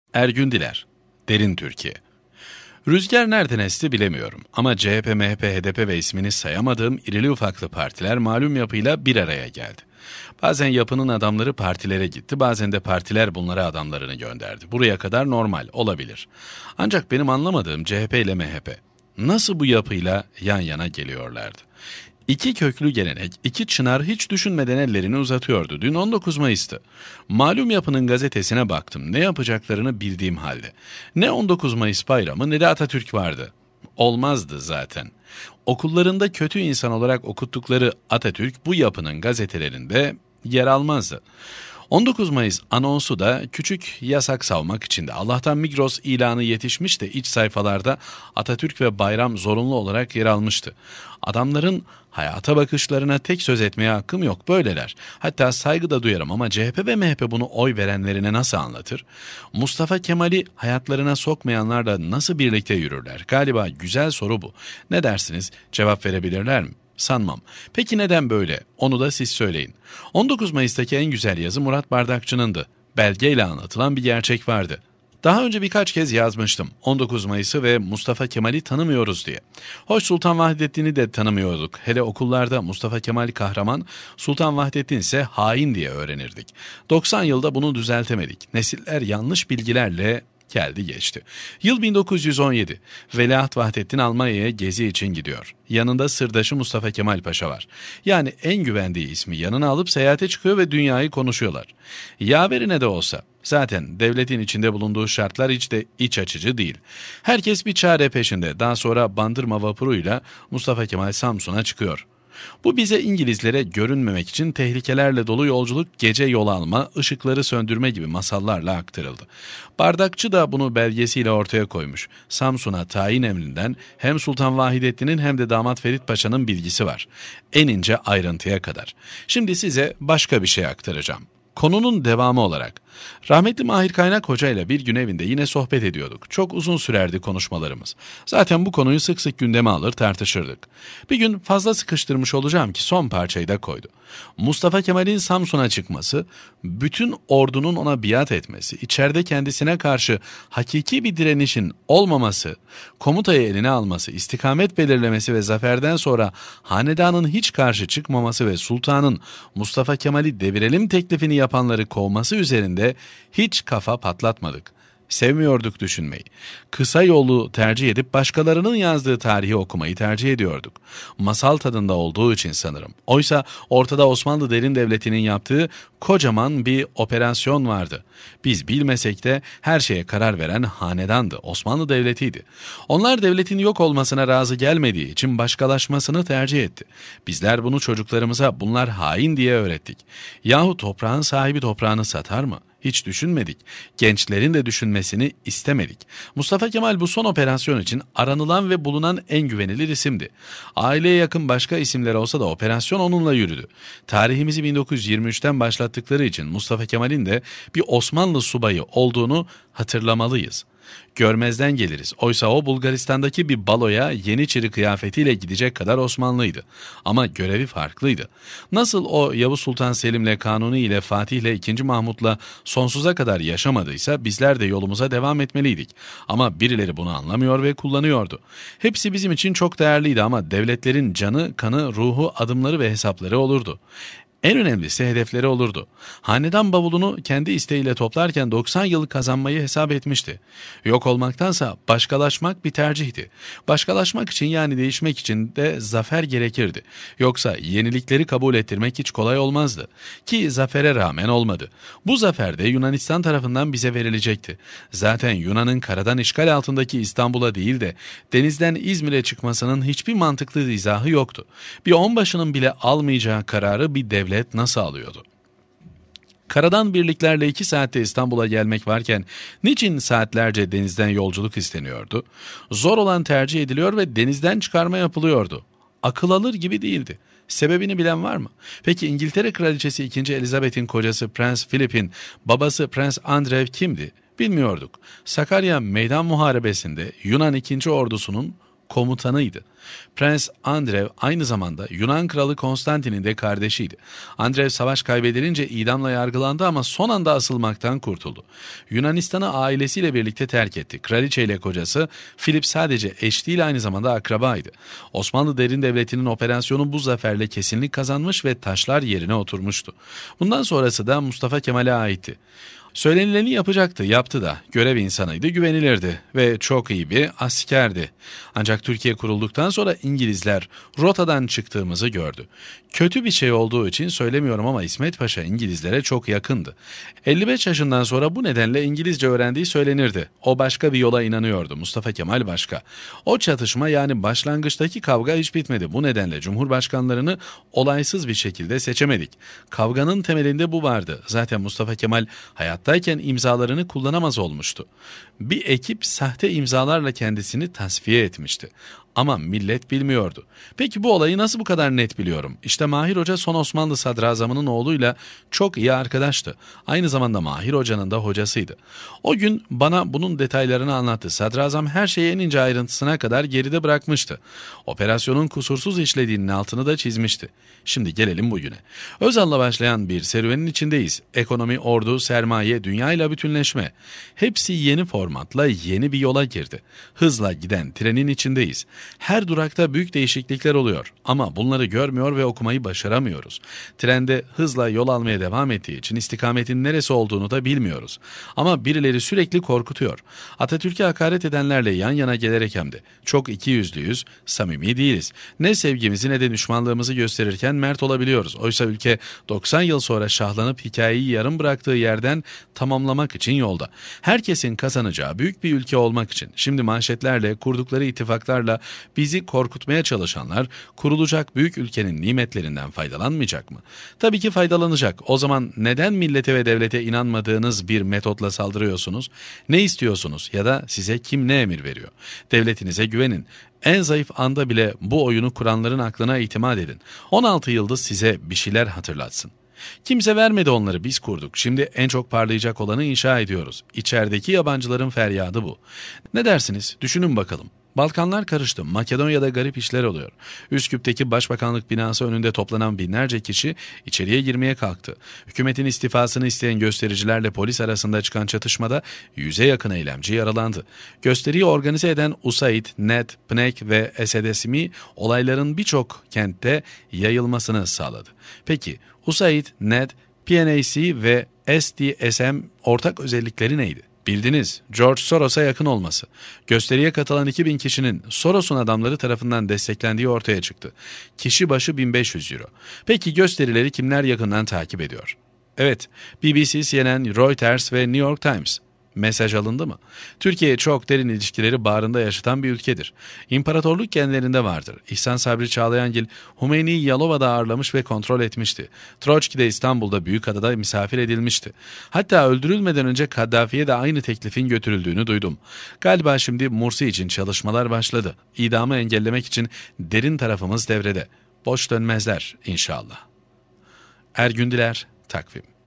Ergün Diler, Derin Türkiye. Rüzgar nereden esti bilemiyorum ama CHP, MHP, HDP ve ismini sayamadığım irili ufaklı partiler malum yapıyla bir araya geldi. Bazen yapının adamları partilere gitti, bazen de partiler bunlara adamlarını gönderdi. Buraya kadar normal, olabilir. Ancak benim anlamadığım CHP ile MHP nasıl bu yapıyla yan yana geliyorlardı? İki köklü gelenek, iki çınar hiç düşünmeden ellerini uzatıyordu. Dün 19 Mayıs'tı. Malum yapının gazetesine baktım. Ne yapacaklarını bildiğim halde. Ne 19 Mayıs bayramı ne de Atatürk vardı. Olmazdı zaten. Okullarında kötü insan olarak okuttukları Atatürk bu yapının gazetelerinde yer almazdı. 19 Mayıs anonsu da küçük yasak savmak içinde. Allah'tan Migros ilanı yetişmiş de iç sayfalarda Atatürk ve bayram zorunlu olarak yer almıştı. Adamların hayata bakışlarına tek söz etmeye hakkım yok, böyleler. Hatta saygı da duyarım ama CHP ve MHP bunu oy verenlerine nasıl anlatır? Mustafa Kemal'i hayatlarına sokmayanlarla nasıl birlikte yürürler? Galiba güzel soru bu. Ne dersiniz? Cevap verebilirler mi? Sanmam. Peki neden böyle? Onu da siz söyleyin. 19 Mayıs'taki en güzel yazı Murat Bardakçı'nındı. Belgeyle anlatılan bir gerçek vardı. Daha önce birkaç kez yazmıştım. 19 Mayıs'ı ve Mustafa Kemal'i tanımıyoruz diye. Hoş Sultan Vahdettin'i de tanımıyorduk. Hele okullarda Mustafa Kemal kahraman, Sultan Vahdettin ise hain diye öğrenirdik. 90 yılda bunu düzeltemedik. Nesiller yanlış bilgilerle geldi geçti. Yıl 1917. Veliaht Vahdettin Almanya'ya gezi için gidiyor. Yanında sırdaşı Mustafa Kemal Paşa var. Yani en güvendiği ismi yanına alıp seyahate çıkıyor ve dünyayı konuşuyorlar. Yaverine de olsa. Zaten devletin içinde bulunduğu şartlar hiç de iç açıcı değil. Herkes bir çare peşinde. Daha sonra Bandırma vapuruyla Mustafa Kemal Samsun'a çıkıyor. Bu bize İngilizlere görünmemek için tehlikelerle dolu yolculuk, gece yol alma, ışıkları söndürme gibi masallarla aktarıldı. Bardakçı da bunu belgesiyle ortaya koymuş. Samsun'a tayin emrinden hem Sultan Vahidettin'in hem de damat Ferit Paşa'nın bilgisi var. En ince ayrıntıya kadar. Şimdi size başka bir şey aktaracağım. Konunun devamı olarak, rahmetli Mahir Kaynak Hoca ile bir gün evinde yine sohbet ediyorduk. Çok uzun sürerdi konuşmalarımız. Zaten bu konuyu sık sık gündeme alır tartışırdık. Bir gün fazla sıkıştırmış olacağım ki son parçayı da koydu. Mustafa Kemal'in Samsun'a çıkması, bütün ordunun ona biat etmesi, içeride kendisine karşı hakiki bir direnişin olmaması, komutayı eline alması, istikamet belirlemesi ve zaferden sonra hanedanın hiç karşı çıkmaması ve sultanın Mustafa Kemal'i devirelim teklifini yapanları kovması üzerinde hiç kafa patlatmadık. Sevmiyorduk düşünmeyi. Kısa yolu tercih edip başkalarının yazdığı tarihi okumayı tercih ediyorduk. Masal tadında olduğu için sanırım. Oysa ortada Osmanlı Derin Devleti'nin yaptığı kocaman bir operasyon vardı. Biz bilmesek de her şeye karar veren hanedandı, Osmanlı Devleti'ydi. Onlar devletin yok olmasına razı gelmediği için başkalaşmasını tercih etti. Bizler bunu çocuklarımıza bunlar hain diye öğrettik. Yahu toprağın sahibi toprağını satar mı? Hiç düşünmedik. Gençlerin de düşünmesini istemedik. Mustafa Kemal bu son operasyon için aranılan ve bulunan en güvenilir isimdi. Aileye yakın başka isimler olsa da operasyon onunla yürüdü. Tarihimizi 1923'ten başlattıkları için Mustafa Kemal'in de bir Osmanlı subayı olduğunu hatırlamalıyız. Görmezden geliriz. Oysa o Bulgaristan'daki bir baloya Yeniçeri kıyafetiyle gidecek kadar Osmanlıydı. Ama görevi farklıydı. Nasıl o Yavuz Sultan Selim'le, Kanuni ile, Fatih'le, 2. Mahmut'la sonsuza kadar yaşamadıysa bizler de yolumuza devam etmeliydik. Ama birileri bunu anlamıyor ve kullanıyordu. Hepsi bizim için çok değerliydi ama devletlerin canı, kanı, ruhu, adımları ve hesapları olurdu. En önemlisi hedefleri olurdu. Hanedan bavulunu kendi isteğiyle toplarken 90 yıl kazanmayı hesap etmişti. Yok olmaktansa başkalaşmak bir tercihti. Başkalaşmak için yani değişmek için de zafer gerekirdi. Yoksa yenilikleri kabul ettirmek hiç kolay olmazdı. Ki zafere rağmen olmadı. Bu zafer de Yunanistan tarafından bize verilecekti. Zaten Yunan'ın karadan işgal altındaki İstanbul'a değil de denizden İzmir'e çıkmasının hiçbir mantıklı izahı yoktu. Bir onbaşının bile almayacağı kararı bir devlet nasıl alıyordu? Karadan birliklerle 2 saatte İstanbul'a gelmek varken niçin saatlerce denizden yolculuk isteniyordu? Zor olan tercih ediliyor ve denizden çıkarma yapılıyordu. Akıl alır gibi değildi. Sebebini bilen var mı? Peki İngiltere Kraliçesi 2. Elizabeth'in kocası Prens Philip'in babası Prens Andrew kimdi? Bilmiyorduk. Sakarya Meydan Muharebesi'nde Yunan 2. ordusunun komutanıydı. Prens Andrev aynı zamanda Yunan kralı Konstantin'in de kardeşiydi. Andrev savaş kaybedilince idamla yargılandı ama son anda asılmaktan kurtuldu. Yunanistan'ı ailesiyle birlikte terk etti. Kraliçe ile kocası Filip sadece eş değil, aynı zamanda akrabaydı. Osmanlı Derin Devleti'nin operasyonu bu zaferle kesinlik kazanmış ve taşlar yerine oturmuştu. Bundan sonrası da Mustafa Kemal'e aitti. Söylenileni yapacaktı, yaptı da. Görev insanıydı, güvenilirdi ve çok iyi bir askerdi. Ancak Türkiye kurulduktan sonra İngilizler rotadan çıktığımızı gördü. Kötü bir şey olduğu için söylemiyorum ama İsmet Paşa İngilizlere çok yakındı. 55 yaşından sonra bu nedenle İngilizce öğrendiği söylenirdi. O başka bir yola inanıyordu, Mustafa Kemal başka. O çatışma, yani başlangıçtaki kavga hiç bitmedi. Bu nedenle cumhurbaşkanlarını olaysız bir şekilde seçemedik. Kavganın temelinde bu vardı. Zaten Mustafa Kemal hayattayken imzalarını kullanamaz olmuştu. Bir ekip sahte imzalarla kendisini tasfiye etmişti. Ama millet bilmiyordu. Peki bu olayı nasıl bu kadar net biliyorum? İşte Mahir Hoca son Osmanlı sadrazamının oğluyla çok iyi arkadaştı. Aynı zamanda Mahir Hoca'nın da hocasıydı. O gün bana bunun detaylarını anlattı. Sadrazam her şeyi en ince ayrıntısına kadar geride bırakmıştı. Operasyonun kusursuz işlediğinin altını da çizmişti. Şimdi gelelim bugüne. Özal'la başlayan bir serüvenin içindeyiz. Ekonomi, ordu, sermaye, dünyayla bütünleşme. Hepsi yeni formatla yeni bir yola girdi. Hızla giden trenin içindeyiz. Her durakta büyük değişiklikler oluyor ama bunları görmüyor ve okumayı başaramıyoruz. Trende hızla yol almaya devam ettiği için istikametin neresi olduğunu da bilmiyoruz. Ama birileri sürekli korkutuyor. Atatürk'e hakaret edenlerle yan yana gelerek hem de çok ikiyüzlüyüz, samimi değiliz. Ne sevgimizi ne de düşmanlığımızı gösterirken mert olabiliyoruz. Oysa ülke 90 yıl sonra şahlanıp hikayeyi yarım bıraktığı yerden tamamlamak için yolda. Herkesin kazanacağı büyük bir ülke olmak için. Şimdi manşetlerle, kurdukları ittifaklarla bizi korkutmaya çalışanlar kurulacak büyük ülkenin nimetlerinden faydalanmayacak mı? Tabii ki faydalanacak. O zaman neden millete ve devlete inanmadığınız bir metotla saldırıyorsunuz? Ne istiyorsunuz ya da size kim ne emir veriyor? Devletinize güvenin. En zayıf anda bile bu oyunu kuranların aklına itimat edin. 16 yıldız size bir şeyler hatırlatsın. Kimse vermedi, onları biz kurduk. Şimdi en çok parlayacak olanı inşa ediyoruz. İçerideki yabancıların feryadı bu. Ne dersiniz? Düşünün bakalım. Balkanlar karıştı. Makedonya'da garip işler oluyor. Üsküp'teki Başbakanlık binası önünde toplanan binlerce kişi içeriye girmeye kalktı. Hükümetin istifasını isteyen göstericilerle polis arasında çıkan çatışmada 100'e yakın eylemci yaralandı. Gösteriyi organize eden USAID, NET, PNEK ve SEDESMİ olayların birçok kentte yayılmasını sağladı. Peki USAID, NET, PNAC ve SDSM ortak özellikleri neydi? Bildiniz, George Soros'a yakın olması. Gösteriye katılan 2000 kişinin Soros'un adamları tarafından desteklendiği ortaya çıktı. Kişi başı 1500 euro. Peki gösterileri kimler yakından takip ediyor? Evet, BBC, CNN, Reuters ve New York Times. Mesaj alındı mı? Türkiye çok derin ilişkileri bağrında yaşatan bir ülkedir. İmparatorluk genlerinde vardır. İhsan Sabri Çağlayangil Hümeyni'yi Yalova'da ağırlamış ve kontrol etmişti. Troçki de İstanbul'da Büyükada'da misafir edilmişti. Hatta öldürülmeden önce Kaddafi'ye de aynı teklifin götürüldüğünü duydum. Galiba şimdi Mursi için çalışmalar başladı. İdamı engellemek için derin tarafımız devrede. Boş dönmezler inşallah. Ergün Diler, Takvim.